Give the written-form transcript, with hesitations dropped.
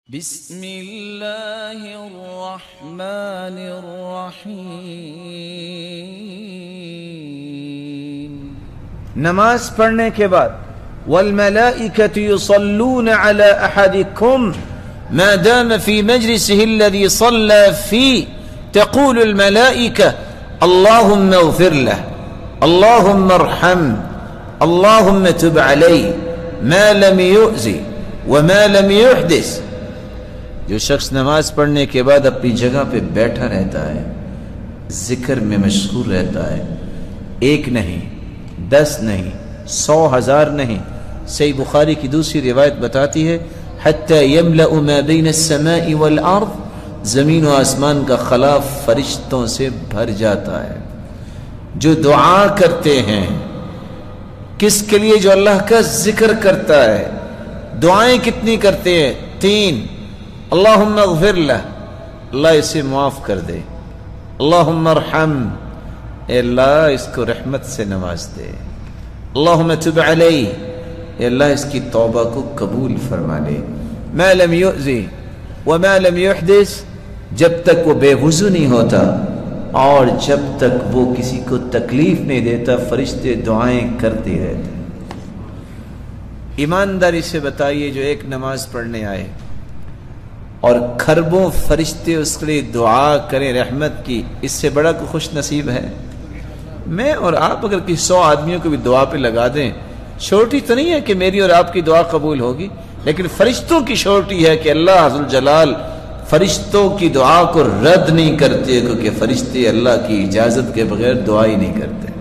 بسم اللہ الرحمن الرحیم۔ نماز پڑھنے کے بعد والملائکۃ یصلون علی احدکم ما دام في مجلسه الذي صلى فيه تقول الملائكة اللهم اغفر له اللهم ارحم اللهم تب عليه ما لم يؤذي وما لم يحدث۔ جو شخص نماز پڑھنے کے بعد اپنی جگہ پہ بیٹھا رہتا ہے، ذکر میں مشغول رہتا ہے، ایک نہیں، 10 نہیں، 100 1000 نہیں، صحیح بخاری کی دوسری روایت بتاتی ہے حتی یملأ ما بین السماء والارض، زمین و آسمان کا خلا فرشتوں سے بھر جاتا ہے۔ جو دعا کرتے ہیں، کس کے لیے؟ جو اللہ کا ذکر کرتا ہے۔ دعائیں کتنی کرتے ہیں؟ 3۔ اللہم اغفر لہ، اللہ اسے معاف کر دے، اللہم ارحم، اے اللہ اس کو رحمت سے نواز دے، اللہم تب علیہ، اے اللہ اس کی توبہ کو قبول فرما لے، ما لم یؤذی وما لم یحدث، جب تک وہ بے وضو نہیں ہوتا اور جب تک وہ کسی کو تکلیف نہیں دیتا، فرشتے دعائیں کرتے رہتے۔ ایمانداری سے بتائیے، جو ایک نماز پڑھنے آئے اور کھربوں فرشتے اس کے لیے دعا کریں رحمت کی، اس سے بڑا کوئی خوش نصیب ہے؟ میں اور آپ اگر کسی 100 آدمیوں کو بھی دعا پہ لگا دیں، شورٹی تو نہیں ہے کہ میری اور آپ کی دعا قبول ہوگی، لیکن فرشتوں کی شورٹی ہے کہ اللہ ذوالجلال فرشتوں کی دعا کو رد نہیں کرتے، کیونکہ فرشتے اللہ کی اجازت کے بغیر دعا ہی نہیں کرتے۔